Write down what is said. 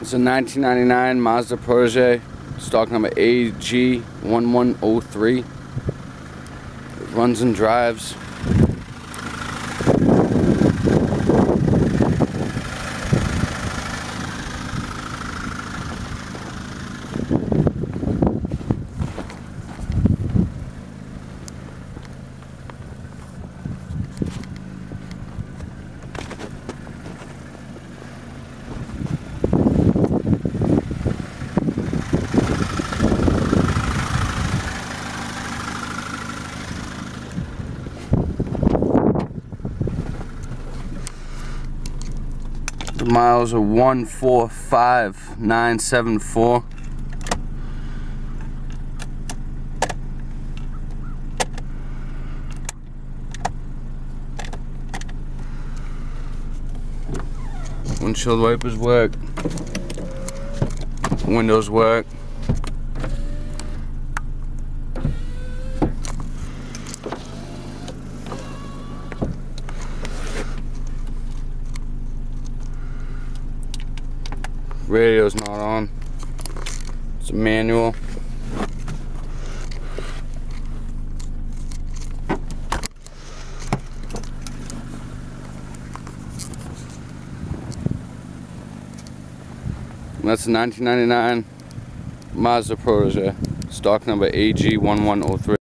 It's a 1999 Mazda PROTEGE, stock number AG1103. It runs and drives. The miles are 145,974. Windshield wipers work. Windows work. Radio's not on. It's a manual. And that's a 1999 Mazda PROTEGE, stock number AG1103.